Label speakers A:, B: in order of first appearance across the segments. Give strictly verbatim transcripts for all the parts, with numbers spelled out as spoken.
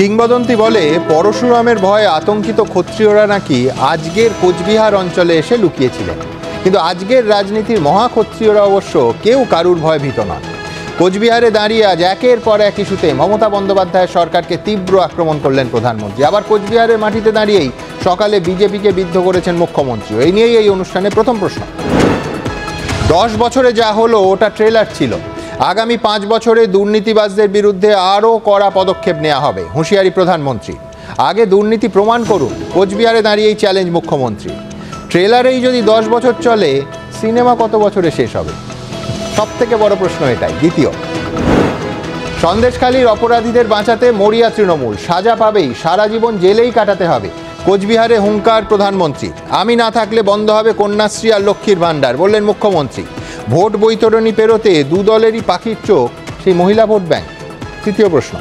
A: কিংবদন্তি বলে পরশুরামের ভয়ে আতঙ্কিত ক্ষত্রিয়রা নাকি আজকের কোচবিহার অঞ্চলে এসে লুকিয়েছিলেন, কিন্তু আজকের রাজনীতির মহাক্ষত্রিয়রা অবশ্য কেউ কারুর ভয় ভীত নন। কোচবিহারে দাঁড়িয়ে আজ একের পর এক ইস্যুতে মমতা বন্দ্যোপাধ্যায়ের সরকারকে তীব্র আক্রমণ করলেন প্রধানমন্ত্রী। আবার কোচবিহারের মাটিতে দাঁড়িয়েই সকালে বিজেপিকে বিদ্ধ করেছেন মুখ্যমন্ত্রী। এই নিয়েই এই অনুষ্ঠানে প্রথম প্রশ্ন। দশ বছরে যা হলো ওটা ট্রেলার ছিল। আগামী পাঁচ বছরে দুর্নীতিবাজদের বিরুদ্ধে আরও কড়া পদক্ষেপ নেওয়া হবে, হুঁশিয়ারি প্রধানমন্ত্রী। আগে দুর্নীতি প্রমাণ করুন, কোচবিহারে দাঁড়িয়েই চ্যালেঞ্জ মুখ্যমন্ত্রী। ট্রেলারেই যদি দশ বছর চলে, সিনেমা কত বছরে শেষ হবে? সব থেকে বড় প্রশ্ন এটাই। দ্বিতীয়, সন্দেশখালীর অপরাধীদের বাঁচাতে মরিয়া তৃণমূল, সাজা পাবেই, সারা জীবন জেলেই কাটাতে হবে। কোচবিহারে হুঙ্কার প্রধানমন্ত্রী। আমি না থাকলে বন্ধ হবে কন্যাশ্রী আর লক্ষ্মীর ভাণ্ডার, বললেন মুখ্যমন্ত্রী। ভোট বৈতরণী পেরোতে দু দলেরই পাখির চোখ, সেই মহিলা ভোট ব্যাংক। তৃতীয় প্রশ্ন,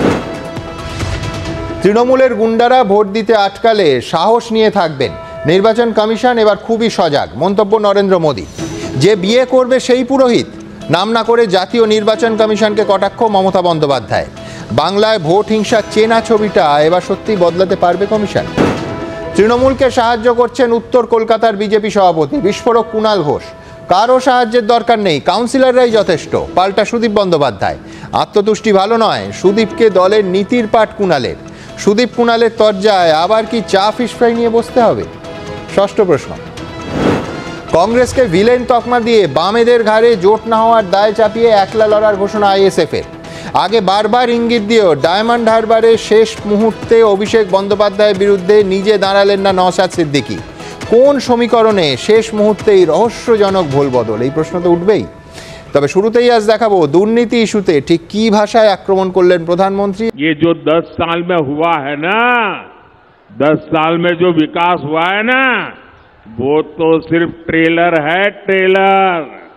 A: তৃণমূলের গুন্ডারা ভোট দিতে আটকালে সাহস নিয়ে থাকবেন, নির্বাচন কমিশন এবার খুবই সজাগ, মন্তব্য নরেন্দ্র মোদী। যে বিয়ে করবে সেই পুরোহিত, নাম না করে জাতীয় নির্বাচন কমিশনকে কটাক্ষ মমতা বন্দ্যোপাধ্যায়। বাংলায় ভোট হিংসার চেনা ছবিটা এবার সত্যি বদলাতে পারবে কমিশন। তৃণমূলকে সাহায্য করছেন উত্তর কলকাতার বিজেপি সভাপতি বিস্ফোরক কুণাল ঘোষ। কারও সাহায্যের দরকার নেই, কাউন্সিলররাই যথেষ্ট, পাল্টা সুদীপ বন্দ্যোপাধ্যায়। আত্মতুষ্টি ভালো নয়, সুদীপকে দলের নীতির পাঠ কুণালের। সুদীপ কুণালের তরজায় আবার কি চা ফিশ ফ্রাই নিয়ে বসতে হবে? ষষ্ঠ প্রশ্ন, কংগ্রেসকে ভিলেন তকমা দিয়ে বামেদের ঘাড়ে জোট না হওয়ার দায় চাপিয়ে একলা লড়ার ঘোষণা আইএসএফের। আগে বারবার ইঙ্গিত দিয়েও ডায়মন্ড হারবারের শেষ মুহূর্তে অভিষেক বন্দ্যোপাধ্যায়ের বিরুদ্ধে নিজে দাঁড়ালেন না নওশাদ সিদ্দিকী। কোন সমীকরণে শেষ মুহূর্তেই রহস্যজনক ভোলবদল? এই প্রশ্ন তো উঠবেই। তবে শুরুতেই আজ দেখাবো দুর্নীতি ইস্যুতে ঠিক কি ভাষায় আক্রমণ করলেন প্রধানমন্ত্রী।
B: ये जो दस साल में हुआ है ना, दस साल में जो विकास हुआ है ना, वो तो सिर्फ ट्रेलर है, ट्रेलर।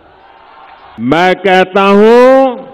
B: मैं कहता हूं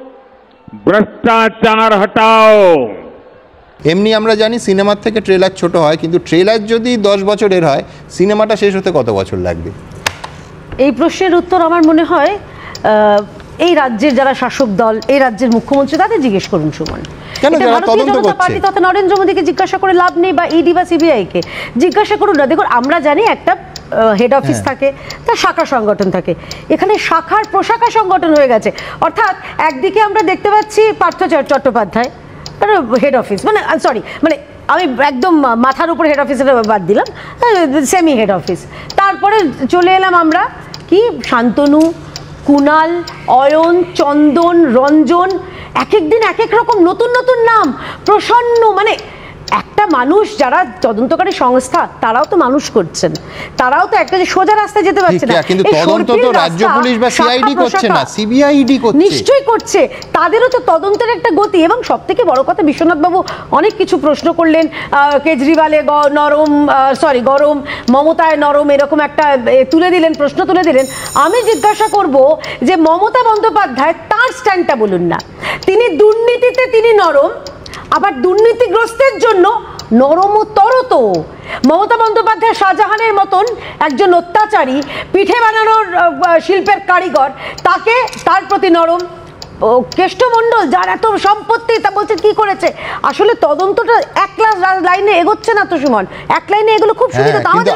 B: भ्रष्टाचार हटाओ।
A: এমনি আমরা জানি সিনেমার থেকে ট্রেলার ছোট হয়, কিন্তু ট্রেলার যদি দশ বছরের হয়, সিনেমাটা শেষ হতে কত বছর লাগবে?
C: এই প্রশ্নের উত্তর আমার মনে হয় এই রাজ্যের যারা শাসক দল, এই রাজ্যের মুখ্যমন্ত্রী, তাদের জিজ্ঞেস করুন সুমন। পার্টি তথা নরেন্দ্র মোদীকে জিজ্ঞাসা করে লাভ নেই, বা ইডি বা সিবিআই কে জিজ্ঞাসা করুন না। দেখুন, আমরা জানি একটা হেড অফিস থাকে, তার শাখা সংগঠন থাকে। এখানে শাখার প্রশাখা সংগঠন হয়ে গেছে। অর্থাৎ একদিকে আমরা দেখতে পাচ্ছি পার্থ চট্টোপাধ্যায় হেড অফিস, মানে সরি মানে আমি একদম মাথার উপর হেড অফিসের বাদ দিলাম, সেমি হেড অফিস। তারপরে চলে এলাম আমরা কি শান্তনু, কুণাল, অয়ন, চন্দন, রঞ্জন, এক এক দিন এক এক রকম নতুন নতুন নাম। প্রসন্ন, মানে একটা মানুষ, যারা তদন্তকারী সংস্থা, তারাও তো মানুষ করছেন, তারাও তো একটা যে সোজা রাস্তায় যেতে পারছে না।
A: কিন্তু তদন্ত তো রাজ্য পুলিশ বা সিআইডি করছে না, সিবিআইডি করছে।
C: নিশ্চয়ই করছে, তাদেরও তো তদন্তের একটা গতি। এবং সবথেকে বড় কথা, বিশ্বনাথ বাবু অনেক কিছু প্রশ্ন করলেন, কেজরিওয়ালে নরম, সরি গরম, মমতায় নরম, এরকম একটা তুলে দিলেন, প্রশ্ন তুলে দিলেন। আমি জিজ্ঞাসা করব যে মমতা বন্দ্যোপাধ্যায় তার স্ট্যান্ডটা বলুন না। তিনি দুর্নীতিতে তিনি নরম, আবার দুর্নীতিগ্রস্তের জন্য নরমতর। তো মমতা বন্দ্যোপাধ্যায় শাহজাহানের মতন একজন অত্যাচারী, পিঠে বানানোর শিল্পের কারিগর, তাকে তার প্রতি নরম। কেষ্টমণ্ডল, যার এত সম্পত্তি, তা বলছে কি করেছে। আসলে তদন্তটা এক লাইনে এগোচ্ছে না তো সুমন, এক লাইনে এগুলো খুব সুবিধা। আমাদের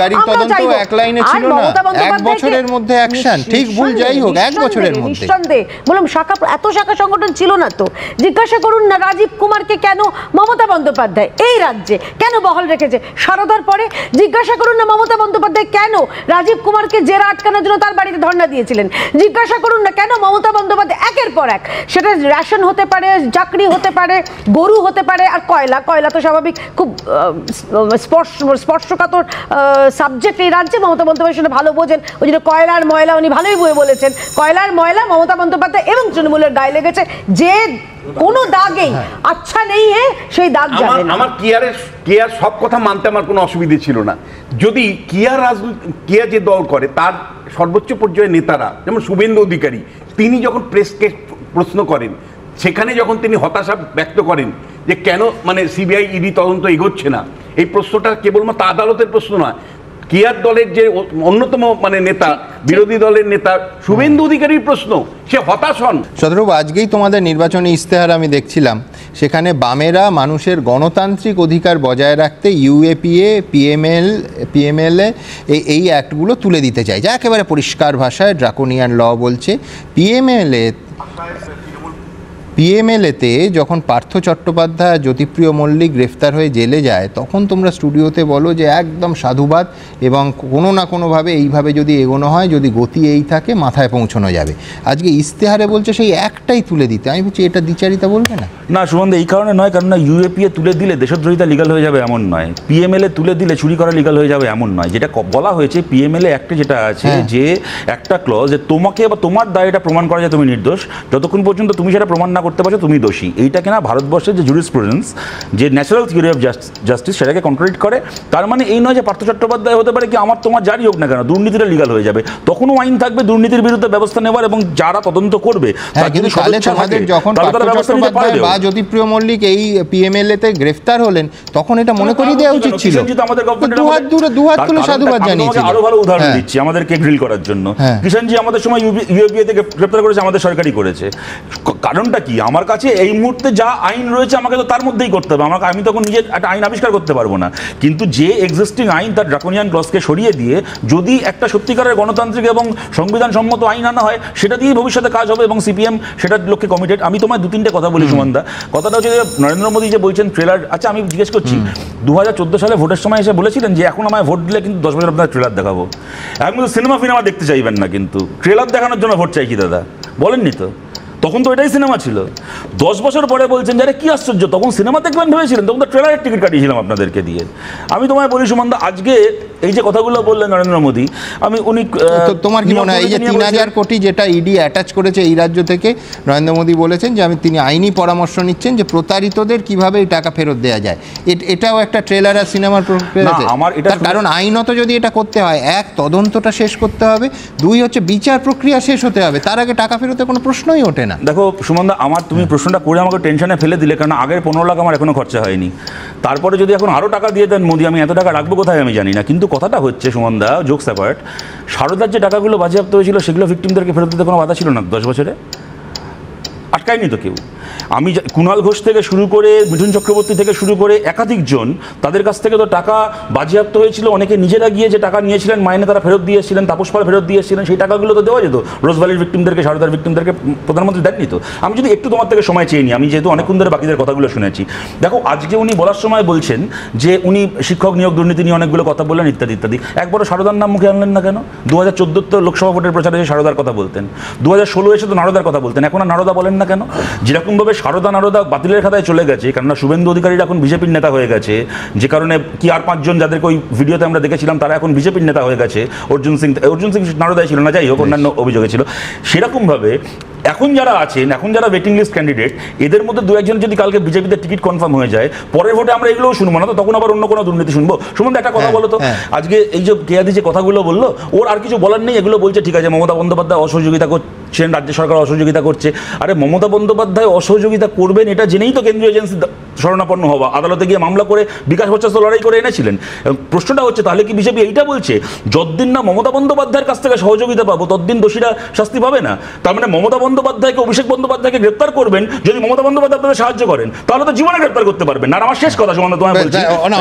C: নিঃসন্দেহে বললাম শাখা, এত শাখা সংগঠন ছিল না তো। জিজ্ঞাসা করুন না রাজীব কুমারকে কেন মমতা বন্দ্যোপাধ্যায় এই রাজ্যে কেন বহাল রেখেছে সারদার পরে। জিজ্ঞাসা করুন না মমতা বন্দ্যোপাধ্যায় কেন রাজীব কুমারকে জেরা আটকানোর জন্য তার বাড়িতে ধর্ণা দিয়েছিলেন। জিজ্ঞাসা করুন না কেন মমতা বন্দ্যোপাধ্যায় একের পর এক, সেটা রেশন হতে পারে, চাকরি হতে পারে, গরু হতে পারে, আর কয়লা। কয়লা তো স্বাভাবিক, খুব স্পর্শকাতর সাবজেক্ট এই রাজ্যে। মমতা বন্দ্যোপাধ্যায় সেটা ভালো বোঝেন, ওই জন্য কয়লার ময়লা উনি ভালোই বয়ে বলেছেন। কয়লার ময়লা মমতা বন্দ্যোপাধ্যায় এবং তৃণমূলের গায়ে লেগেছে, যে কোনো দাগেই আচ্ছা নেই হে সেই দাগ যাবে না।
D: আমার কিয়ারের কিয়ার সব কথা মানতে আমার কোনো অসুবিধে ছিল না, যদি কিয়ার রাজনীতি, কিয়া যে দল করে তার সর্বোচ্চ পর্যায়ের নেতারা, যেমন শুভেন্দু অধিকারী, তিনি যখন প্রেসকে প্রশ্ন করেন, সেখানে যখন তিনি হতাশা ব্যক্ত করেন যে কেন মানে সিবিআই ইডি তদন্ত এগোচ্ছে না, এই প্রশ্নটা কেবলমাত্র আদালতের প্রশ্ন নয়, কিয়ার দলের যে অন্যতম মানে নেতা, বিরোধী দলের নেতা শুভেন্দু অধিকারীর প্রশ্ন, সে হতাশ হন।
A: সদরবাবু, আজকেই তোমাদের নির্বাচনী ইস্তেহার আমি দেখছিলাম, সেখানে বামেরা মানুষের গণতান্ত্রিক অধিকার বজায় রাখতে ইউএপিএ, পিএমএল পিএমএলএ এই এই অ্যাক্টগুলো তুলে দিতে চাই, যা একেবারে পরিষ্কার ভাষায় ড্রাকোনিয়ান ল বলছে। পিএমএলএ পিএমএলএতে যখন পার্থ চট্টোপাধ্যায়, জ্যোতিপ্রিয় মল্লিক গ্রেফতার হয়ে জেলে যায়, তখন তোমরা স্টুডিওতে বলো যে একদম সাধুবাদ এবং কোনো না কোনোভাবে এইভাবে যদি এগোনো হয়, যদি গতি এই থাকে, মাথায় পৌঁছানো যাবে। আজকে ইস্তেহারে বলছে সেই একটাই তুলে দিতে। আমি বলছি এটা দ্বিচারিতা বলবে না?
E: না সুমন, এই কারণে নয়, কারণ না ইউএপিএ তুলে দিলে দেশদ্রোহিতা লিগাল হয়ে যাবে এমন নয়, পিএমএলএ তুলে দিলে চুরি করা লিগাল হয়ে যাবে এমন নয়। যেটা বলা হয়েছে পিএমএলএ একটা যেটা আছে, যে একটা ক্লজ যে তোমাকে বা তোমার দায় এটা প্রমাণ করা যায় তুমি নির্দোষ, যতক্ষণ পর্যন্ত তুমি সেটা প্রমাণ না করতে পারছো তুমি দোষী। এইটা কিনা ভারতবর্ষের যে জুরিসপ্রুডেন্স, যে ন্যাচারাল থিওরি অফ জাস্টিস, সেটাকে কন্ট্রাডিক্ট করে। তার মানে এই নয় যে পার্থ চট্টোপাধ্যায় হতে পারে কি আমার তোমার যারই হোক না কেন দুর্নীতিটা লিগাল হয়ে যাবে, তখনও আইন থাকবে দুর্নীতির বিরুদ্ধে ব্যবস্থা নেওয়ার, এবং যারা তদন্ত করবে
A: যখন বা জ্যোতিপ্রিয় মল্লিক এই পিএমএলএতে গ্রেফতার হলেন, তখন এটা মনে করিয়ে দেওয়া উচিত ছিল। দুহাত তুলে সাধুবাদ জানিয়েছিল।
E: আরো ভালো উদাহরণ দিচ্ছি আমাদেরকে গ্রিল করার জন্য। কিষাণজি আমাদের সময় ইউএপিএ থেকে গ্রেফতার করেছে, আমাদের সরকারই করেছে। কারণটা কি? আমার কাছে এই মুহূর্তে যা আইন রয়েছে আমাকে তো তার মধ্যেই করতে হবে, আমাকে আমি তখন নিজের একটা আইন আবিষ্কার করতে পারবো না। কিন্তু যে এক্সিস্টিং আইন তার ড্রাকোনিয়ান ক্লজকে সরিয়ে দিয়ে যদি একটা সত্যিকারের গণতান্ত্রিক এবং সংবিধান সম্মত আইন আনা হয়, সেটা দিয়েই ভবিষ্যতে কাজ হবে, এবং সিপিএম সেটার লক্ষ্যে কমিটেড। আমি তোমায় দু তিনটে কথা বলি সুমনদা। কথাটা হচ্ছে যে নরেন্দ্র মোদী যে বলছেন ট্রেলার, আচ্ছা আমি জিজ্ঞেস করছি, দু হাজার চোদ্দ সালে ভোটের সময় এসে বলেছিলেন যে এখন আমায় ভোট দিলে কিন্তু দশ বছর আপনার ট্রেলার দেখাবো। এখন কিন্তু সিনেমা ফিনেমা দেখতে চাইবেন না, কিন্তু ট্রেলার দেখানোর জন্য ভোট চাই কি দাদা? বলেননি তো, তখন তো এটাই সিনেমা ছিল। দশ বছর পরে বলছেন যারা কি আশ্চর্য, তখন সিনেমা দেখবেন ভেবেছিলেন, তখন তো ট্রেলারের টিকিট কাটিয়েছিলাম আপনাদেরকে দিয়ে। আমি তোমায় বলি সুমনদা, আজকে এই যে কথাগুলো বললেন নরেন্দ্র মোদী, আমি উনি
A: তোমার কি মনে হয় এই যে তিন হাজার কোটি যেটা ইডি অ্যাটাচ করেছে এই রাজ্য থেকে, নরেন্দ্র মোদী বলেছেন যে আমি তিনি আইনি পরামর্শ নিচ্ছেন যে প্রতারিতদের কিভাবে এই টাকা ফেরত দেওয়া যায়, এটাও একটা ট্রেলার আর সিনেমার প্রক্রিয়া। আমার এটা কারণ আইনত যদি এটা করতে হয়, এক তদন্তটা শেষ করতে হবে, দুই হচ্ছে বিচার প্রক্রিয়া শেষ হতে হবে, তার আগে টাকা ফেরতের কোনো প্রশ্নই ওঠে না।
E: দেখো সুমনদা, আমার তুমি প্রশ্নটা করে আমাকে টেনশনে ফেলে দিলে, কারণ আগের পনেরো লাখ আমার এখনো খরচা হয়নি। তারপরে যদি এখন আরও টাকা দিয়ে দেন মোদী, আমি এত টাকা রাখবো কোথায় আমি জানি না। কিন্তু কথাটা হচ্ছে সুমনদা, জোকস অ্যাপার্ট, সারদার যে টাকাগুলো বাজেয়াপ্ত হয়েছিল সেগুলো ভিক্টিমদেরকে ফেরত দিতে কোনো বাধা ছিল না দশ বছরে? আটকায়নি তো কেউ। আমি কুণাল ঘোষ থেকে শুরু করে মিঠুন চক্রবর্তী থেকে শুরু করে একাধিক জন, তাদের কাছ থেকে তো টাকা বাজেয়াপ্ত হয়েছিল। অনেকে নিজেরা গিয়ে যে টাকা নিয়েছিলেন মাইনে তারা ফেরত দিয়েছিলেন, তাপস পাল ফেরত দিয়েছিলেন, সেই টাকাগুলো তো দেওয়া যেত। রোজভ্যালির ভিক্টিমদেরকে, সারদার ভিক্টিমদেরকে প্রধানমন্ত্রী দেননি তো। আমি যদি একটু তোমার থেকে সময় চেয়ে নিই, আমি যেহেতু অনেকক্ষণ ধরে বাকিদের কথাগুলো শুনেছি, দেখো আজকে উনি বলার সময় বলছেন যে উনি শিক্ষক নিয়োগ দুর্নীতি নিয়ে অনেকগুলো কথা বললেন ইত্যাদি ইত্যাদি। একবারও সারদার নাম মুখে আনলেন না কেন? দু হাজার চোদ্দোর তো লোকসভা ভোটের প্রচারে সারদার কথা বলতেন, দু হাজার ষোলো এসে তো নারদার কথা বলতেন, এখন আর নারদা বলেন না কেন? যেরকমভাবে সারদা নারদা বাতিলের খাতায় চলে গেছে, কেননা শুভেন্দু অধিকারীরা এখন বিজেপির নেতা হয়ে গেছে, যে কারণে কি আর পাঁচজন যাদেরকে ওই ভিডিওতে আমরা দেখেছিলাম তারা এখন বিজেপির নেতা হয়ে গেছে। অর্জুন সিং অর্জুন সিং নারদাই ছিল না, যাই হোক অন্যান্য অভিযোগে ছিল। সেরকমভাবে এখন যারা আছেন, এখন যারা ওয়েটিং লিস্ট ক্যান্ডিডেট, এদের মধ্যে দু একজন যদি কালকে বিজেপিতে টিকিট কনফার্ম হয়ে যায়, পরের ভোটে আমরা এগুলোও শুনবো না, তো তখন আবার অন্য কোনো দুর্নীতি শুনবো। শুনুন একটা কথা বলো তো, আজকে এই যে কেয়াদি যে কথাগুলো বললো, ওর আর কিছু বলার নেই, এগুলো বলছে ঠিক আছে মমতা বন্দ্যোপাধ্যায় অসহযোগিতা করছেন, রাজ্য সরকার অসহযোগিতা করছে। আরে মমতা বন্দ্যোপাধ্যায় অসহযোগিতা করবেন এটা জেনেই তো কেন্দ্রীয় এজেন্সি শরণাপন্ন হওয়া, আদালতে গিয়ে মামলা করে বিকাশ ভট্টাচার্য লড়াই করে এনেছিলেন। প্রশ্নটা হচ্ছে তাহলে কি বিজেপি এইটা বলছে যতদিন না মমতা বন্দ্যোপাধ্যায়ের কাছ থেকে সহযোগিতা পাবো ততদিন দোষীরা শাস্তি পাবে না? তার মানে মমতা বন্দ্যোপাধ্যায়কে, অভিষেক বন্দ্যোপাধ্যায়কে গ্রেপ্তার করবেন যদি মমতা বন্দ্যোপাধ্যায় আপনাদের সাহায্য করেন, তাহলে তো জীবনে গ্রেপ্তার করতে পারবেন না। আর আমার শেষ কথা সুমন্ত তোমায় বলছি,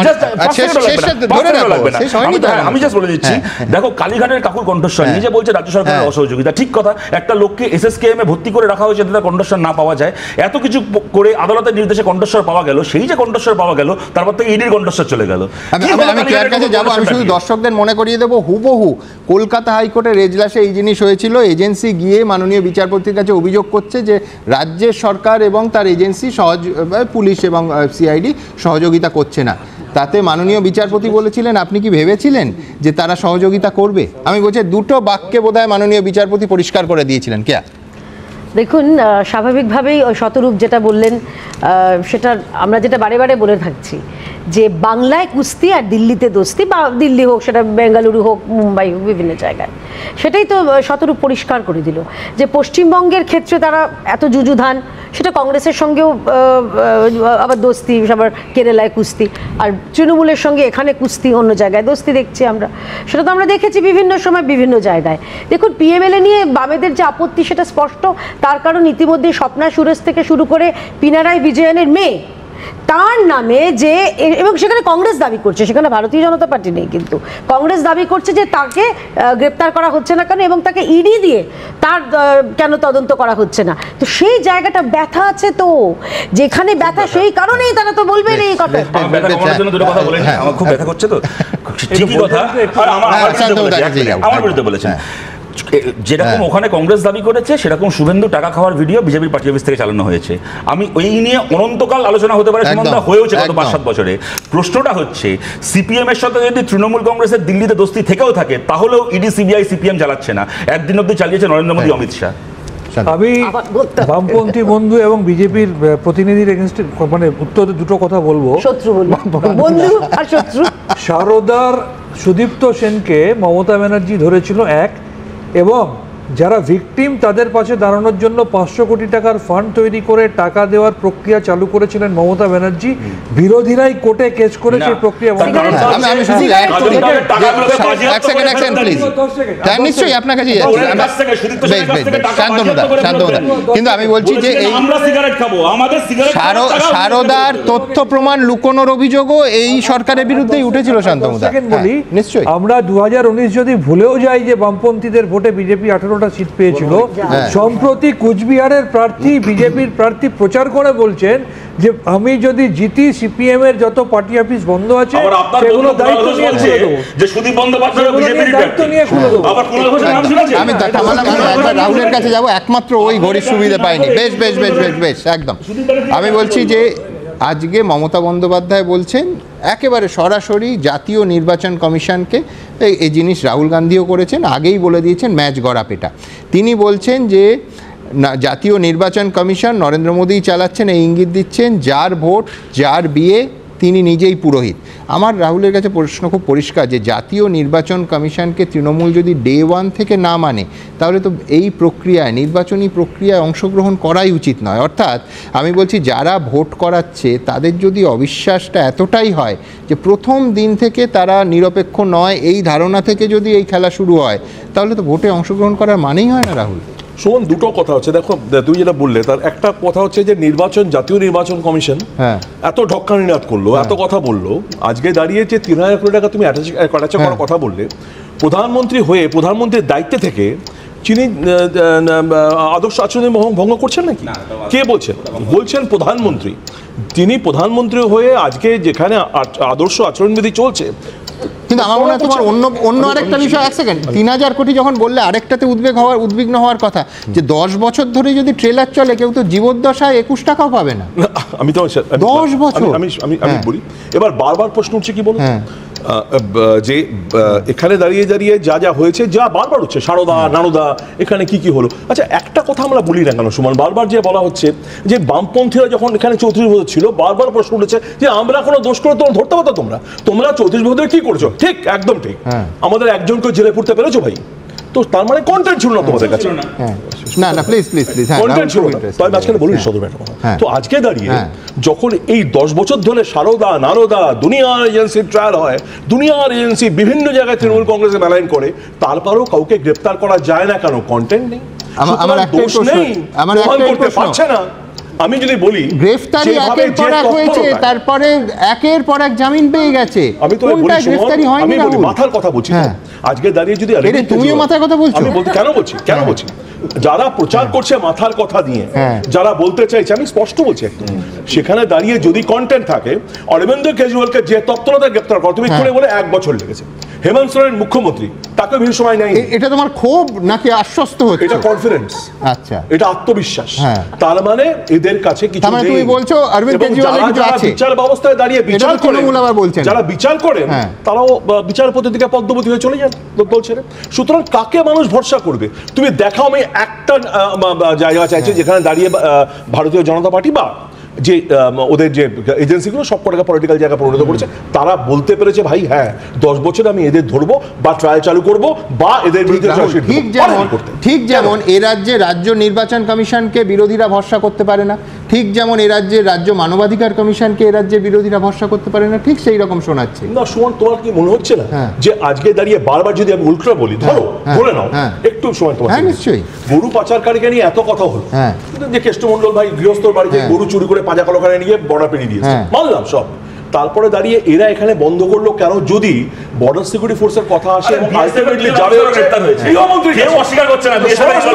E: আমি জাস্ট বলে দিচ্ছি, দেখো কালীঘাটের কাকুর কণ্ঠস্বর নিজে বলছে রাজ্য সরকারের অসহযোগিতা। ঠিক কথা, একটা লোককে এসএসকেএম এ ভর্তি করে রাখা হয়েছে যাতে কণ্ঠস্বর না পাওয়া যায়, এত কিছু করে আদালতের নির্দেশে কণ্ঠস্বর পাওয়া গেল, সেই যে কণ্ঠস্বর পাওয়া গেল তারপর থেকে ইডির কণ্ঠস্বর চলে গেল।
A: আমি কেয়ার কাছে যাবো, আমি শুধু দর্শকদের মনে করিয়ে দেবো, হুবহু কলকাতা হাইকোর্টের এজলাসে এই জিনিস হয়েছিল। এজেন্সি গিয়ে মাননীয় বিচারপতির কাছে অভিযোগ করছে যে রাজ্যের সরকার এবং তার এজেন্সি সহজ পুলিশ এবং সিআইডি সহযোগিতা করছে না। তাতে মাননীয় বিচারপতি বলেছিলেন আপনি কি ভেবেছিলেন যে তারা সহযোগিতা করবে? আমি বলছি দুটো বাক্যে বোধহয় মাননীয় বিচারপতি পরিষ্কার করে দিয়েছিলেন। কে
C: দেখুন, আহ, স্বাভাবিকভাবেই ওই শতরূপ যেটা বললেন, আহ, সেটা আমরা যেটা বারে বারে বলে থাকছি যে বাংলায় কুস্তি আর দিল্লিতে দোস্তি, বা দিল্লি হোক, সেটা বেঙ্গালুরু হোক, মুম্বাই হোক, বিভিন্ন জায়গায়। সেটাই তো আহ, শতরূপ পরিষ্কার করে দিল যে পশ্চিমবঙ্গের ক্ষেত্রে তারা এত যুযুধান, সেটা কংগ্রেসের সঙ্গেও আহ, আহ, আবার দোস্তি, আবার কেরালায় কুস্তি, আর তৃণমূলের সঙ্গে এখানে কুস্তি, অন্য জায়গায় দোস্তি দেখছি আমরা। সেটা তো আমরা দেখেছি বিভিন্ন সময় বিভিন্ন জায়গায়। দেখুন, পিএমএলএ নিয়ে বামেদের যে আপত্তি সেটা স্পষ্ট, তার কারণ ইতিমধ্যে স্বপ্না সুরেশ থেকে শুরু করে পিনারাই বিজয়নের মেয়ে, তার নামে যে, এবং সেখানে কংগ্রেস দাবি করছে, সেখানে ভারতীয় জনতা পার্টি নেই, কিন্তু কংগ্রেস দাবি করছে যে তাকে গ্রেপ্তার করা হচ্ছে না কেন, এবং তাকে ইডি দিয়ে তার কেন তদন্ত করা হচ্ছে না। তো সেই জায়গাটা ব্যথা আছে, তো যেখানে ব্যথা সেই কারণেই তারা তো বলবেন এই কথা।
E: আমার খুব ব্যথা করছে, তো ঠিকই কথা, আমার বিরুদ্ধে বলেছেন। যেরকম ওখানে কংগ্রেস দাবি করেছে, সেরকম শুভেন্দু টাকা খাওয়ার ভিডিও বিজেপির পার্টি অফিস থেকে চালানো হয়েছে। আমি ওই নিয়ে অনন্তকাল আলোচনা হতে পারে, সুমনদা, হয়েওছে গত পাঁচ সাত বছরে। প্রশ্নটা হচ্ছে, সিপিএম এর সাথে যদি তৃণমূল কংগ্রেসের দিল্লিতে দোস্তি থেকেও থাকে, তাহলেও ইডি সিবিআই সিপিএম চালাচ্ছে না, একদিন অব্দি চালিয়েছে নরেন্দ্র মোদী, অমিত শাহ।
F: আমি বামপন্থী বন্ধু এবং বিজেপির প্রতিনিধির এগেনস্টে মানে উত্তর দুটো কথা বলবো।
C: শত্রু বন্ধু আর শত্রু।
F: সারদার সুদীপ্ত সেনকে মমতা ব্যানার্জি ধরেছিল এক, এবং যারা ভিকটিম তাদের পাশে দাঁড়ানোর জন্য পাঁচশো কোটি টাকার ফান্ড তৈরি করে টাকা দেওয়ার প্রক্রিয়া চালু করেছিলেন মমতা ব্যানার্জি। বিরোধীরাই কোর্টে কেস করে সেই প্রক্রিয়া
A: নিশ্চয়ই আপনার কাছে, কিন্তু আমি বলছি যে এই সারদার তথ্য প্রমাণ লুকোনোর অভিযোগও এই সরকারের বিরুদ্ধেই উঠেছিল। শান্তনুদা, নিশ্চয়ই
F: আমরা দু হাজার উনিশ যদি ভুলেও যাই যে বামপন্থীদের ভোটে বিজেপি আঠারোটা সিট পেয়েছিল, সম্প্রতি কুচবিহারের প্রার্থী বিজেপির প্রার্থী প্রচার করে বলছেন যে আমি যদি জিতি সিপিএম এর যত পার্টি অফিস বন্ধ আছে সেগুলো দায়িত্ব নিয়ে খুলে দেবো, যে সুদীপ বন্দ্যোপাধ্যায় বিজেপির দায়িত্ব নিয়ে খুলে দেবো।
A: আমি একবার রাহুলের কাছে যাব, একমাত্র ওই ঘড়ির সুবিধা পাইনি। বেশ বেশ বেশ বেশ বেশ একদম। আমি বলছি যে আজকে মমতা বন্দ্যোপাধ্যায় বলছেন একেবারে সরাসরি জাতীয় নির্বাচন কমিশনকে, এই জিনিস রাহুল গান্ধীও করেছেন, আগেই বলে দিয়েছেন, ম্যাচ গড়াপেটা। তিনি বলছেন যে না, জাতীয় নির্বাচন কমিশন নরেন্দ্র মোদী চালাচ্ছেন, এই ইঙ্গিত দিচ্ছেন যার ভোট যার বিয়ে তিনি নিজেই পুরোহিত। আমার রাহুলের কাছে প্রশ্ন খুব পরিষ্কার যে জাতীয় নির্বাচন কমিশনকে তৃণমূল যদি ডে ওয়ান থেকে না মানে, তাহলে তো এই প্রক্রিয়ায়, নির্বাচনী প্রক্রিয়ায় অংশগ্রহণ করাই উচিত নয়। অর্থাৎ আমি বলছি, যারা ভোট করাচ্ছে তাদের যদি অবিশ্বাসটা এতটাই হয় যে প্রথম দিন থেকে তারা নিরপেক্ষ নয়, এই ধারণা থেকে যদি এই খেলা শুরু হয়, তাহলে তো ভোটে অংশগ্রহণ করার মানেই হয় না। রাহুল,
G: শোন, দুটো কথা হচ্ছে, দেখো তুমি যেটা বললে তার একটা কথা হচ্ছে যে নির্বাচন, জাতীয় নির্বাচন কমিশন এত ঢক্কানিনাদ করলো, এত কথা বললো, আজকে দাঁড়িয়ে যে তিন হাজার কোটি টাকা তুমি অ্যাটাচ করার কথা বললে, প্রধানমন্ত্রী হয়ে প্রধানমন্ত্রীর দায়িত্বে থেকে তিনি আদর্শ আচরণ ভঙ্গ করছেন নাকি? কে বলছেন? বলছেন প্রধানমন্ত্রী। তিনি প্রধানমন্ত্রী হয়ে আজকে যেখানে আদর্শ আচরণবিধি চলছে,
A: কিন্তু আমার মনে হয় তোমার অন্য অন্য আরেকটা বিষয়, এক সেকেন্ড, তিন হাজার কোটি যখন বললে, আরেকটাতে উদ্বেগ হওয়ার উদ্বিগ্ন হওয়ার কথা যে দশ বছর ধরে যদি ট্রেলার চলে, কেউ তো জীবদ্দশায় একুশ টাকাও পাবে না।
G: আমি তো
A: দশ বছর
G: আমি আমি বলি, এবার বারবার প্রশ্ন উঠছে কি বলুন, যে এখানে দাঁড়িয়ে দাঁড়িয়ে যা যা হয়েছে, যা বারবার হচ্ছে, সারদা নারদা, এখানে কি কি হলো। আচ্ছা, একটা কথা আমরা বলি না কেন সুমন, বারবার যে বলা হচ্ছে যে বামপন্থীরা যখন এখানে চৌত্রিশ বছর ছিল, বারবার প্রশ্ন উঠেছে যে আমরা কোনো দোষ করে তোমরা ধরতে পারতো, তোমরা তোমরা চৌত্রিশ বছর কি করছো? ঠিক, একদম ঠিক। আমাদের একজনকে জেলে পুরতে পেরেছো ভাই, তো তার মানে কন্টেন্ট ছিল না তোমাদের কাছে।
A: না না, প্লিজ প্লিজ প্লিজ,
G: কন্টেন্ট ছিল না। তাই মাঝখানে বলিনি সদর একটা কথা। তো আজকে দাঁড়িয়ে যখন এই দশ বছর ধরে সারদা নারদা দুনিয়ার এজেন্সির ট্রায়াল হয়, দুনিয়ার এজেন্সি বিভিন্ন জায়গায় তৃণমূল কংগ্রেসে মেলাইন করে, তারপরেও কাউকে গ্রেপ্তার করা যায় না কেন? কন্টেন্ট নেই,
A: আমার
G: দোষ নেই, প্রমাণ করতে পারছে না। আমি যদি বলি
A: গ্রেফতারি একের পর এক হয়েছে, তারপরে একের পর এক জামিন পেয়ে গেছে,
G: আমি তো গ্রেফতারি হয়নি। আমি বলি মাথার কথা বলছি, আজকে দাঁড়িয়ে যদি
A: তুমিও মাথার কথা বলছো,
G: আমি বলতে কেন বলছি কেন বলছি যারা প্রচার করছে মাথার কথা দিয়ে, যারা বলতে চাইছে, আমি স্পষ্ট বলছি একদম, সেখানে দাঁড়িয়ে যদি কন্টেন্ট থাকে, অরবিন্দ কেজরিওয়ালকে যে তৎপরতা গ্রেপ্তার করা, তুমি করে বলে এক বছর লেগেছে, হেমন্ত সোরেন মুখ্যমন্ত্রী, তাকে বেশি সময় নেই।
A: এটা তোমার ক্ষোভ নাকি আশ্বস্ত হচ্ছে?
G: এটা কনফিডেন্স,
A: আচ্ছা,
G: এটা আত্মবিশ্বাস।
A: হ্যাঁ।
G: তার মানে এদের কাছে কিছু
A: তার মানে
G: নেই।
A: তুমি বলছো অরবিন্দ কেজরিওয়ালের কিছু আছে?
G: বিচার ব্যবস্থায় দাঁড়িয়ে বিচার করেন,
A: তৃণমূল আবার বলছেন,
G: যারা বিচার করেন
A: হ্যাঁ,
G: তারাও বিচারপতি থেকে পদ্মপতি হয়ে চলে যান দল ছেড়ে। সুতরাং কাকে মানুষ ভরসা করবে? তুমি দেখাও, আমি একটা জায়গা চাইছি যেখানে দাঁড়িয়ে ভারতীয় জনতা পার্টি বা যে ওদের যে এজেন্সিগুলো সব কটাকে পলিটিক্যাল জায়গা পরিণত করেছে, তারা বলতে পেরেছে ভাই হ্যাঁ দশ বছর আমি এদের ধরবো বা ট্রায়াল চালু করব বা এদের বিরুদ্ধে
A: ঠিক যেমন ঠিক যেমন এ রাজ্যে রাজ্য নির্বাচন কমিশনকে বিরোধীরা ভরসা করতে পারে না, ঠিক যেমন এ রাজ্যে রাজ্য মানবাধিকার কমিশনকে এ রাজ্যে বিরোধীরা ভরসা করতে পারে না, ঠিক সেই রকম শোনাচ্ছে।
G: না সুমন, তোমার কি মনে হচ্ছে না যে আজকে দাঁড়িয়ে বারবার যদি আমি উল্টো বলি, ধরো ধরে নাও একটু সময় তোমার,
A: হ্যাঁ নিশ্চয়ই,
G: গরু পাচারকারীকে নিয়ে এত কথা হলো, যে কেষ্টমন্ডল ভাই গৃহস্থর বাড়িতে গরু চুরি করে পাঁজা কলকারে নিয়ে বর্ডার পেরিয়ে দিয়েছে, মানলাম সব। তারপরে দাঁড়িয়ে এরা এখানে বন্ধ করলো কেন? যদি বর্ডার সিকিউরিটি ফোর্সের কথা আসে এবং আলটিমেটলি যাবে গৃহমন্ত্রী, কেউ অস্বীকার করছে না,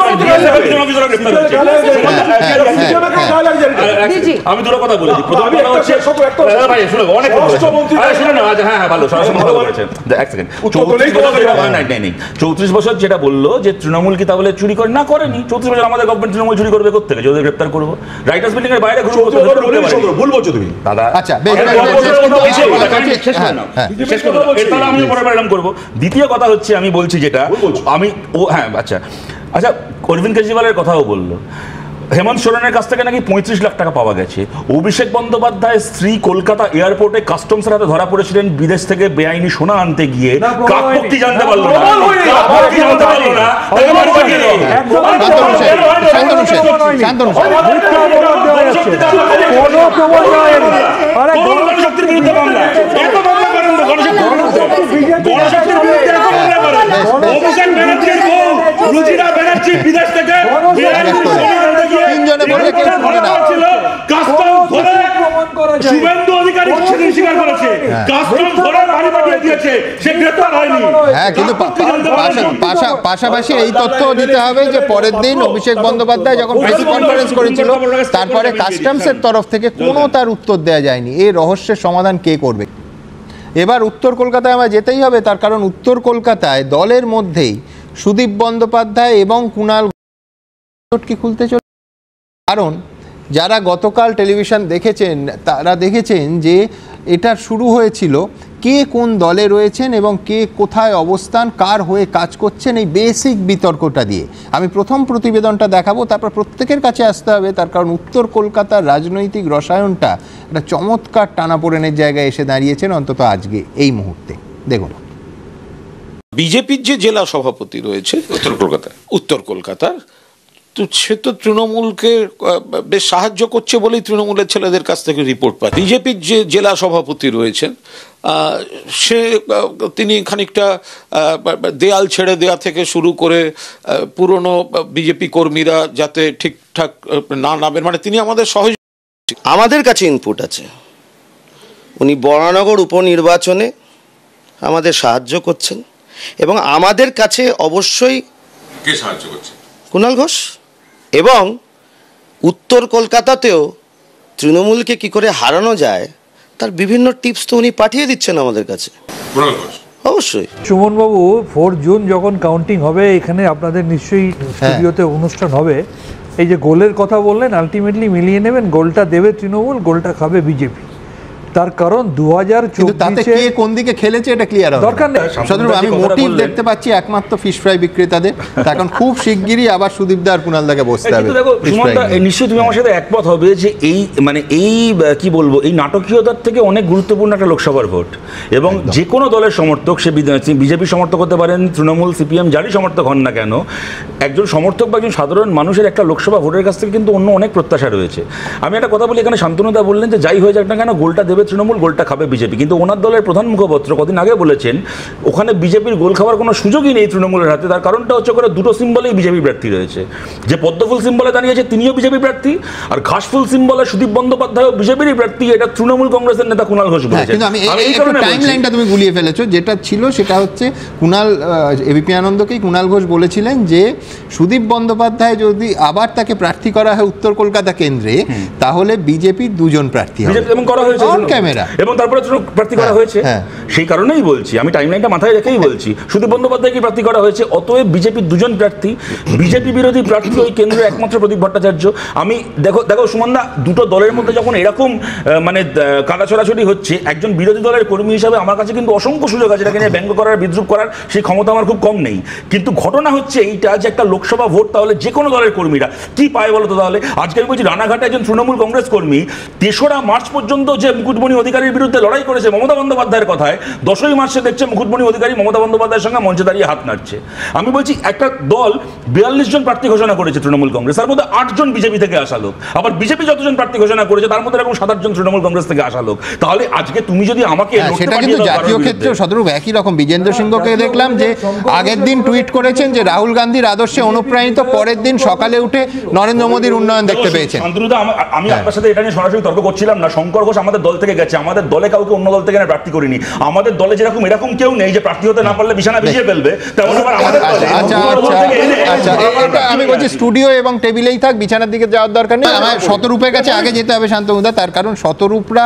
E: আমি দুটো কথা বলেছি। প্রথম কথা হচ্ছে ভাই শুনো, অনেক শুনে না, হ্যাঁ হ্যাঁ ভালো সরাসরি কথা বলেছেন। এক সেকেন্ড, চৌত্রিশ বছর যেটা বললো যে তৃণমূল কি তাহলে চুরি করে? না, করেনি। চৌত্রিশ বছর আমাদের গভর্নমেন্ট তৃণমূল চুরি করবে কোথা থেকে? যদি গ্রেপ্তার করবো, রাইটার্স বিল্ডিং এর বাইরে
G: ভুল বলছো তুমি
E: দাদা।
A: আচ্ছা,
E: দ্বিতীয় কথা হচ্ছে আমি বলছি যেটা আমি ও হ্যাঁ আচ্ছা আচ্ছা অরবিন্দ কেজরিওয়ালের কথাও বললো, হেমন্ত সোরেনের কাছ থেকে নাকি পঁয়ত্রিশ লাখ টাকা পাওয়া গেছে। অভিষেক বন্দ্যোপাধ্যায় স্ত্রী কলকাতা এয়ারপোর্টে কাস্টমসের হাতে ধরা পড়েছিলেন বিদেশ থেকে বেআইনি সোনা আনতে গিয়ে, কাকপক্ষী জানতে পারলো না, কাকপক্ষী জানতে পারলো না, গণশক্তির বিরুদ্ধে মামলা, এত মামলা করেন তো গণশক্তির বিরুদ্ধে এত মামলা করেন। অভিষেক ব্যানার্জির বউ রুজিরা ব্যানার্জি বিদেশ থেকে
A: তিনজনে বলে কেউ শুনে না,
E: কাস্টম ধরে শুভেন্দু অধিকারী স্বীকার করেছে, কাস্টম ধরে বাড়ি পাঠিয়ে দিয়েছে, সে গ্রেফতার হয়নি।
A: হ্যাঁ, কিন্তু পাশাপাশি এই তথ্য দিতে হবে যে পরের দিন অভিষেক বন্দ্যোপাধ্যায় যখন প্রেস কনফারেন্স করেছিল তারপরে কাস্টমসের তরফ থেকে কোনো তার উত্তর দেওয়া যায়নি। এই রহস্যের সমাধান কে করবে? এবার উত্তর কলকাতায় আমার যেতেই হবে, তার কারণ উত্তর কলকাতায় দলের মধ্যেই সুদীপ বন্দ্যোপাধ্যায় এবং কুণাল কি খুলতে চলে। কারণ যারা গতকাল টেলিভিশন দেখেছেন তারা দেখেছেন যে এটা শুরু হয়েছিল কে কোন দলে রয়েছেন এবং কে কোথায় অবস্থান, কার হয়ে কাজ করছেন, এই বেসিক বিতর্কটা দিয়ে। আমি প্রথম প্রতিবেদনটা দেখাবো, তারপর প্রত্যেকের কাছে আসতে হবে, তার কারণ উত্তর কলকাতার রাজনৈতিক রসায়নটা একটা চমৎকার টানাপোড়েনের জায়গায় এসে দাঁড়িয়েছেন, অন্তত আজকে এই মুহূর্তে। দেখুন,
H: বিজেপির যে জেলা সভাপতি রয়েছে উত্তর কলকাতায় উত্তর কলকাতার, তো সে তো তৃণমূলকে বেশ সাহায্য করছে বলেই তৃণমূলের ছেলেদের কাছ থেকে রিপোর্ট পায়। বিজেপির যে জেলা সভাপতি রয়েছেন সে তিনি খানিকটা দেয়াল ছেড়ে দেওয়া থেকে শুরু করে পুরনো বিজেপি কর্মীরা যাতে ঠিকঠাক না নামেন, মানে তিনি আমাদের সহজ,
I: আমাদের কাছে ইনপুট আছে উনি বরানগর উপনির্বাচনে আমাদের সাহায্য করছেন এবং আমাদের কাছে অবশ্যই
H: কে সাহায্য করছে?
I: কুণাল ঘোষ। এবং উত্তর কলকাতাতেও তৃণমূলকে কি করে হারানো যায় তার বিভিন্ন টিপস তো উনি পাঠিয়ে দিচ্ছেন আমাদের কাছে।
H: কুণাল ঘোষ
I: অবশ্যই।
F: সুমনবাবু, ফোর জুন যখন কাউন্টিং হবে এখানে আপনাদের নিশ্চয়ই স্টুডিওতে অনুষ্ঠান হবে, এই যে গোলের কথা বললেন আলটিমেটলি মিলিয়ে নেবেন, গোলটা দেবে তৃণমূল, গোলটা খাবে বিজেপি। তার কারণ দু হাজার চব্বিশে
A: কে কোন দিকে খেলেছে এটা ক্লিয়ার হবে
F: দরকার নেই।
A: আমি মোটিভ দেখতে পাচ্ছি একমাত্র ফিশ ফ্রাই বিক্রেতাদের, এখন খুব শিগগিরই আবার সুদীপদা আর কুণালদাকে বসতে হবে।
E: নিশ্চয়ই তুমি আমার সাথে একমত হবে যে এই মানে এই কি বলবো এই নাটকীয়তার থেকে অনেক গুরুত্বপূর্ণ একটা লোকসভার ভোট, এবং যে কোনো দলের সমর্থক, সে বিজেপি সমর্থক হতে পারেন, তৃণমূল, সিপিএম, যারই সমর্থক হন না কেন, একজন সমর্থক বা একজন সাধারণ মানুষের একটা লোকসভা ভোটের কাছ থেকে কিন্তু অন্য অনেক প্রত্যাশা রয়েছে। আমি একটা কথা বলি, এখানে শান্তনুদা বললেন যে যাই হয়ে যাক না কেন গোলটা দেবে তৃণমূল, গোলটা খাবে বিজেপি, কিন্তু ওনার দলের প্রধান মুখপাত্র কদিন আগে বলেছেন ওখানে বিজেপির গোল খাওয়ার কোনো সুযোগই নেই তৃণমূলের হাতে। তার কারণটা হচ্ছে করে দুটো সিম্বলেই বিজেপি প্রার্থী রয়েছে, যে পদ্মফুল সিম্বলে দাঁড়িয়েছে তিনিও বিজেপি প্রার্থী, আর ঘাসফুল সিম্বলে সুদীপ বন্দ্যোপাধ্যায়ও বিজেপিরই প্রার্থী, এটা তৃণমূল কংগ্রেসের নেতা কুণাল ঘোষ বলেছেন।
A: কিন্তু আমি এই কারণে টাইমলাইনটা তুমি গুলিয়ে ফেলেছো, যেটা ছিল সেটা হচ্ছে কুণাল এবিপি আনন্দকেই কুণাল ঘোষ বলেছিলেন যে সুদীপ বন্দ্যোপাধ্যায় যদি আবার তাকে প্রার্থী করা হয় উত্তর কলকাতা কেন্দ্রে, তাহলে বিজেপির দুজন প্রার্থী হবে,
E: এবং করা হয়েছে
A: ক্যামেরা
E: এবং তারপরে প্রার্থী করা হয়েছে। সেই কারণেই বলছি, আমি টাইমলাইনটা মাথায় রেখেই বলছি, সুদীপ বন্দ্যোপাধ্যায়কে প্রার্থী করা হয়েছে, অতএব বিজেপির দুজন প্রার্থী, বিজেপি বিরোধী প্রার্থী ওই কেন্দ্রের একমাত্র প্রদীপ ভট্টাচার্য। আমি দেখো দেখো সুমনদা, দুটো দলের মধ্যে যখন এরকম মানে কাদা ছড়াছড়ি হচ্ছে, একজন বিরোধী দলের কর্মী হিসাবে আমার কাছে কিন্তু অসংখ্য সুযোগ আছে এটাকে নিয়ে ব্যঙ্গ করার, বিদ্রুপ করার, সেই ক্ষমতা আমার খুব কম নেই। কিন্তু ঘটনা হচ্ছে এইটা যে একটা লোকসভা ভোট তাহলে যে কোনো দলের কর্মীরা কি পায় বলো তো? তাহলে আজকে আমি বলছি, রানাঘাটে একজন তৃণমূল কংগ্রেস কর্মী তেসরা মার্চ পর্যন্ত যে মুকুটমণি অধিকারীর বিরুদ্ধে লড়াই করেছে মমতা বন্দ্যোপাধ্যায়ের কথায়, দশই মার্চে দেখছে মুকুটমণি অধিকারী মমতা বন্দ্যোপাধ্যায়ের সঙ্গে মঞ্চে দাঁড়িয়ে হাত নাড়ছে। আমি বলছি, একটা দল বিয়াল্লিশ জন প্রার্থী ঘোষণা করেছে তৃণমূল কংগ্রেস, তার মধ্যে আট জন বিজেপি থেকে আসা লোক, আবার বিজেপি যতজন প্রার্থী ঘোষণা করেছে তার মধ্যে এরকম সাত আট জন তৃণমূল কংগ্রেস থেকে আসা লোক। তাহলে আজকে তুমি যদি আমাকে,
A: সেটা কিন্তু জাতীয় ক্ষেত্রে শতরূপ একই রকম। বিজেন্দ্র সিংহকে দেখলাম যে আগের দিন টুইট করেছেন যে রাহুল গান্ধীর আদর্শে অনুপ্রাণিত, পরের দিন সকালে উঠে নরেন্দ্র মোদীর উন্নয়ন দেখতে পেয়েছেন।
E: শান্তনুদা, আমি আপনার সাথে এটা নিয়ে সরাসরি তর্ক করছিলাম না। শঙ্কর ঘোষ আমাদের দল থেকে গেছে, আমাদের দলে কাউকে অন্য দল থেকে না প্রার্থী করিনি। আমাদের দলে যেরকম এরকম কেউ নেই যে প্রার্থী হতে না পারলে বিছানা ভিজিয়ে ফেলবে, তেমন আবার আমাদের দলে।
A: আচ্ছা আচ্ছা, এটা আমি বলছি স্টুডিও এবং টেবিলেই থাক, বিছানার দিকে যাওয়ার দরকার নেই। আমার শতরূপের কাছে আগে যেতে হবে শান্তনুদা, তার কারণ শতরূপরা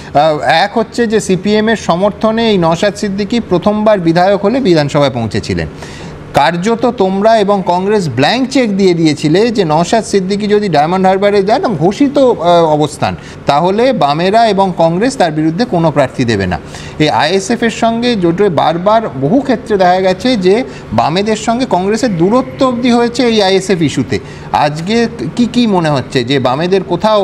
A: এক হচ্ছে যে সিপিএম এর সমর্থনে এই নওশাদ সিদ্দিকী প্রথমবার বিধায়ক হলে বিধানসভায় পৌঁছেছিলেন। কার্যত তোমরা এবং কংগ্রেস ব্ল্যাঙ্ক চেক দিয়ে দিয়েছিলে যে নওশাদ সিদ্দিকী যদি ডায়মন্ড হারবারে যায় না, ঘোষিত অবস্থান, তাহলে বামেরা এবং কংগ্রেস তার বিরুদ্ধে কোনো প্রার্থী দেবে না। এই আইএসএফ এর সঙ্গে জোটে বারবার বহু ক্ষেত্রে দেখা গেছে যে বামেদের সঙ্গে কংগ্রেসের দূরত্ব অবধি হয়েছে এই আইএসএফ ইস্যুতে। আজকে কি কি মনে হচ্ছে যে বামেদের কোথাও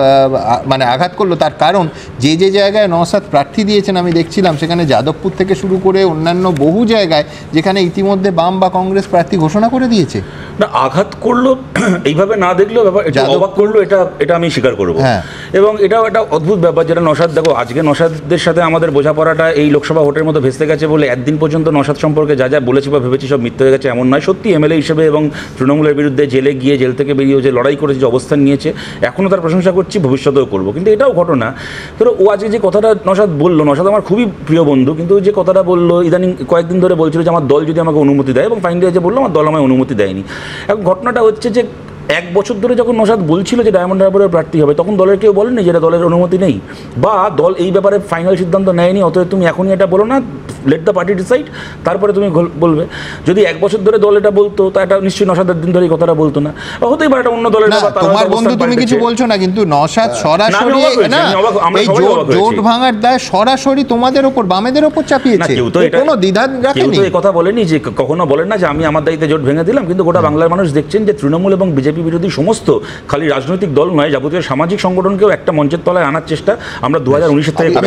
A: মানে আঘাত করলো? তার কারণ যে যে জায়গায় নওশাদ প্রার্থী দিয়েছেন আমি দেখছিলাম, সেখানে যাদবপুর থেকে শুরু করে অন্যান্য বহু জায়গায় যেখানে ইতিমধ্যে বাম বা কংগ্রেস প্রার্থী ঘোষণা করে দিয়েছে।
E: না, আঘাত করলো এইভাবে না দেখলেও ব্যাপার, এটা অবাক করলো, এটা এটা আমি স্বীকার করবো। এবং এটাও একটা অদ্ভুত ব্যাপার যেটা নওশাদ, দেখো আজকে নওশাদের সাথে আমাদের বোঝাপড়াটা এই লোকসভা ভোটের মতো ভেস্তে গেছে বলে একদিন পর্যন্ত নওশাদ সম্পর্কে যা যা বলেছি বা ভেবেছি সব মিথ্যে হয়ে গেছে এমন নয়। সত্যি এমএলএ হিসেবে এবং তৃণমূলের বিরুদ্ধে জেলে গিয়ে জেল থেকে বেরিয়ে যে লড়াই করেছে, যে অবস্থান নিয়েছে, এখনও তার প্রশংসা করছি, ভবিষ্যতেও করবো। কিন্তু এটাও ঘটনা, ধরো ও আজকে যে কথাটা নওশাদ বললো, নওশাদ আমার খুবই প্রিয় বন্ধু, কিন্তু যে কথাটা বললো ইদানিং কয়েকদিন ধরে বলছিল যে আমার দল যদি আমাকে অনুমতি দেয়, এবং ফাইনালি যে বললো আমার দল আমায় অনুমতি দেয়নি। এখন ঘটনাটা হচ্ছে যে এক বছর ধরে যখন নওশাদ বলছিল যে ডায়মন্ড হারবারের প্রার্থী হবে, তখন দলের কেউ বলেনি যে এটা দলের অনুমতি নেই বা দল এই ব্যাপারে ফাইনাল সিদ্ধান্ত নেয়নি, অতএব তুমি এখনই এটা বলো না, লেট দ্য পার্টি ডিসাইড, তারপরে তুমি বলবে। যদি এক বছর ধরে দল এটা বলতো তা এটা নিশ্চয়ই নওশাদের দিন ধরে কথাটা বলতো না, হতেই পারে এটা অন্য দলের ব্যাপার।
A: তোমার বন্ধু তুমি কিছু বলছো না, কিন্তু নওশাদ সরাসরি না এই জোট ভাঙার দায় সরাসরি তোমাদের উপর, বামেদের উপর চাপিয়েছে, কোনো দ্বিধা রাখেনি।
E: এই কথা বলেনি যে, কখনো বলেন না যে আমি আমার দায়িত্বে জোট ভেঙে দিলাম, কিন্তু গোটা বাংলার মানুষ দেখছেন যে তৃণমূল এবং বিজেপি বিরোধী সমস্ত, খালি রাজনৈতিক দল নয়, যাবতীয় সামাজিক সংগঠনকেও একটা মঞ্চের তলায় আনার চেষ্টা আমরা দু হাজার উনিশের থেকে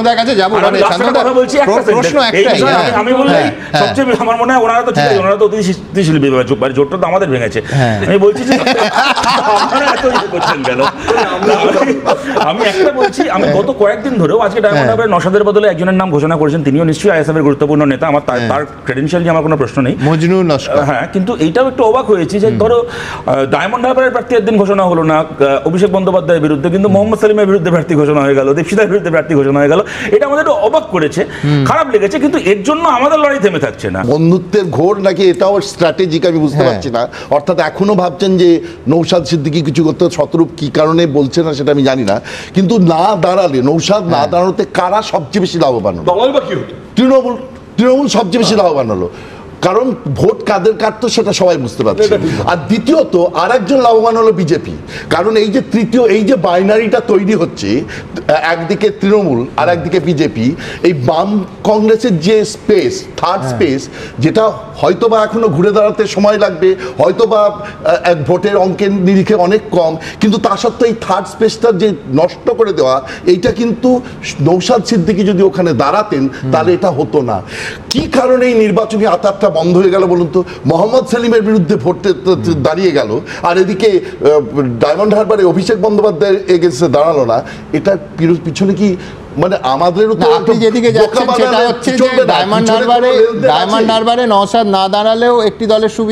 E: আমি বললাম সবচেয়ে আমার মনে হয় ওনারা তো ঠিক আছে, ওনারা তো অতিশীল জোটটা তো আমাদের ভেঙেছে। আমি বলছি যে আমি একটা বলছি, আমি গত কয়েকদিন ধরেও আজকে ডায়মন্ড হারবারে নওশাদের বদলে একজনের নাম ঘোষণা করেছেন, তিনিও নিশ্চয়ই আইএসএফ এর গুরুত্বপূর্ণ নেতা, আমার তার ক্রেডেনশিয়াল নিয়ে আমার কোনো প্রশ্ন নেই,
A: মজনুর লস্কর।
E: হ্যাঁ, কিন্তু এইটাও একটু অবাক হয়েছি যে ধরো ডায়মন্ড হারবারের প্রার্থী একদিন ঘোষণা হলো না অভিষেক বন্দ্যোপাধ্যায়ের বিরুদ্ধে, কিন্তু মোহাম্মদ সেলিমের বিরুদ্ধে প্রার্থী ঘোষণা হয়ে গেল, দীপশিতার বিরুদ্ধে প্রার্থী ঘোষণা হয়ে গেল। এটা আমাদের একটু অবাক করেছে, খারাপ লেগেছে, কিন্তু এর জন্য আমাদের লড়াই থেমে থাকছে না।
J: বন্ধুত্বের ঘোর নাকি এটাও স্ট্র্যাটেজিক আমি বুঝতে পারছি না। অর্থাৎ এখনো ভাবছেন যে নওশাদ সিদ্দিকী কিছু করতে, শতরূপ কি কারণে বলছে না সেটা আমি জানি না, কিন্তু না দাঁড়ালে নওশাদ না দাঁড়ানোতে কারা সবচেয়ে বেশি লাভবান হলো? তৃণমূল তৃণমূল সবচেয়ে বেশি লাভবান হলো, কারণ ভোট কাদের কাটতো সেটা সবাই বুঝতে পারছে। আর দ্বিতীয়ত আর একজন লাভবান হলো বিজেপি, কারণ এই যে তৃতীয় এই যে বাইনারিটা তৈরি হচ্ছে, একদিকে তৃণমূল আর একদিকে বিজেপি, এই বাম কংগ্রেসের যে স্পেস, থার্ড স্পেস, যেটা হয়তোবা এখনো ঘুরে দাঁড়াতে সময় লাগবে, হয়তোবা এক ভোটের অঙ্কের নিরিখে অনেক কম, কিন্তু তা সত্ত্বেও এই থার্ড স্পেসটা যে নষ্ট করে দেওয়া, এইটা কিন্তু নওশাদ সিদ্দিকী যদি ওখানে দাঁড়াতেন তাহলে এটা হতো না। কি কারণে এই নির্বাচনী আতাতটা বন্ধ হয়ে গেল বলুন তো? মোহাম্মদ সেলিমের বিরুদ্ধে ভোট দাঁড়িয়ে গেল, আর এদিকে ডায়মন্ড হারবারে অভিষেক বন্দ্যোপাধ্যায় এগেছে দাঁড়ালো না। এটা পিছনে কি মানে আমাদেরও তো,
A: আপনি যেদিকে যাচ্ছেন সেটা হচ্ছে যে ডায়মন্ড হারবারে ডায়মন্ড হারবারে নওশাদ না দাঁড়ালেও একটি দলের সুবিধে,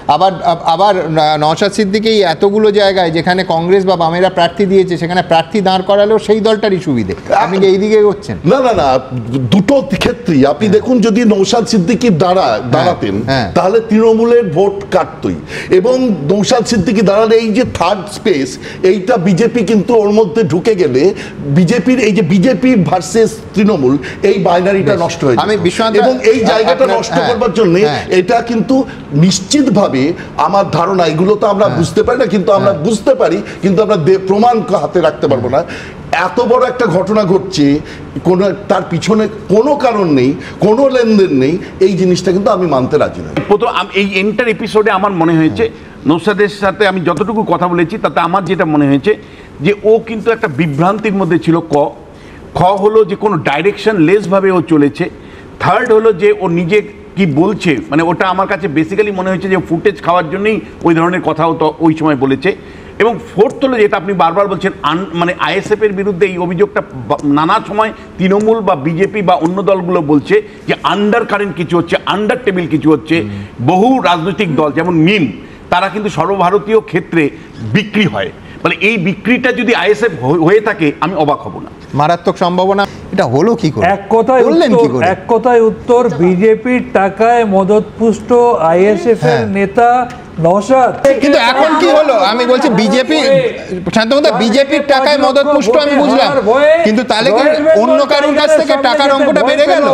A: আবার আবার নওশাদ সিদ্দিকী এতগুলো জায়গায় যেখানে কংগ্রেস বা বামেরা প্রার্থী দিয়েছে সেখানে প্রার্থী দাঁড় করালেও সেই দলটারই সুবিধে। আপনি কি এইদিকে করছেন?
J: না না না, দুটো ক্ষেত্রেই আপনি দেখুন, যদি নওশাদ সিদ্দিকী দাঁড়া দাঁড়াতেন তাহলে তৃণমূলের ভোট কাটতই, এবং নওশাদ সিদ্দিকী দাঁড়ালে এই যে থার্ড স্পেস এইটা বিজেপি কিন্তু ওর মধ্যে ঢুকে গেলে বিজেপির এই যে বিজেপি ভার্সেস তৃণমূল এই বাইনারিটা নষ্ট হয়ে যাবে, এবং এই জায়গাটা নষ্ট করবার জন্য এটা কিন্তু নিশ্চিতভাবে আমার ধারণা, এগুলো তো আমরা বুঝতে পারি না, কিন্তু আমরা বুঝতে পারি কিন্তু আমরা প্রমাণ হাতে রাখতে পারবো না। এত বড় একটা ঘটনা ঘটছে, কোনো তার পিছনে কোনো কারণ নেই, কোনো লেনদেন নেই, এই জিনিসটা কিন্তু আমি মানতে রাজি না।
D: প্রথম এই এন্টার এপিসোডে আমার মনে হয়েছে নওশাদের সাথে আমি যতটুকু কথা বলেছি তাতে আমার যেটা মনে হয়েছে যে ও কিন্তু একটা বিভ্রান্তির মধ্যে ছিল। ক খ হলো যে কোনো ডাইরেকশন লেসভাবে ও চলেছে। থার্ড হলো যে ও নিজে কি বলছে, মানে ওটা আমার কাছে বেসিক্যালি মনে হয়েছে যে ফুটেজ খাওয়ার জন্যই ওই ধরনের কথাও তো ওই সময় বলেছে। এবং ফোর্থ হলো যেটা আপনি বারবার বলছেন, মানে আইএসএফ এর বিরুদ্ধে এই অভিযোগটা নানা সময় তৃণমূল বা বিজেপি বা অন্য দলগুলো বলছে যে আন্ডার কারেন্ট কিছু হচ্ছে, আন্ডার টেবিল কিছু হচ্ছে। বহু রাজনৈতিক দল যেমন মিম তারা কিন্তু সর্বভারতীয় ক্ষেত্রে বিক্রি হয়, মানে এই বিক্রিটা যদি আইএসএফ হয়ে থাকে আমি অবাক হব না।
A: মারাত্মক সম্ভাবনা। এটা হলো কি করে?
F: এক কথায় উত্তর এক কথায় উত্তর বিজেপির টাকায় মদতপুষ্ট আইএসএফ এর নেতা নওশাদ।
A: কিন্তু এখন কি হলো? আমি বলছি বিজেপি শান্তমুদা বিজেপির টাকায় মদতপুষ্ট আমি বুঝলাম, কিন্তু তাহলে কি অন্য কারোর কাছ থেকে টাকার অঙ্কটা বেড়ে গেল?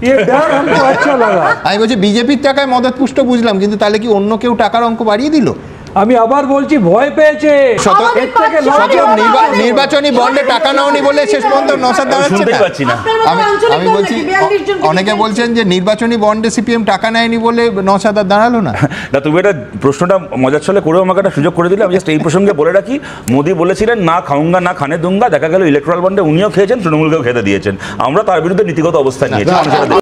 A: আমি বলছি বিজেপির টাকায় মদতপুষ্ট বুঝলাম, কিন্তু তাহলে কি অন্য কেউ টাকার অঙ্ক বাড়িয়ে দিল?
F: আমি আবার বলছি ভয় পেয়েছে।
A: নির্বাচনী বন্ডে টাকা নাওনি বলে শেষ পর্যন্ত নওশাদ দাঁড়াচ্ছে না। আমি আমি বলছি অনেকে বলছেন যে নির্বাচনী বন্ডে সিপিএম টাকা নেয়নি বলে নওশাদ আর দাঁড়ালো না।
E: না, তুমি এটা প্রশ্নটা মজার ছলে করেও আমাকে একটা সুযোগ করে দিলে। আমি জাস্ট এই প্রসঙ্গে বলে রাখি, মোদি বলেছিলেন না খাউঙ্গা না খানে দুঙ্গা, দেখা গেল ইলেকট্রাল বন্ডে উনিও খেয়েছেন, তৃণমূলকেও খেতে দিয়েছেন। আমরা তার বিরুদ্ধে নীতিগত অবস্থান নিয়েছি।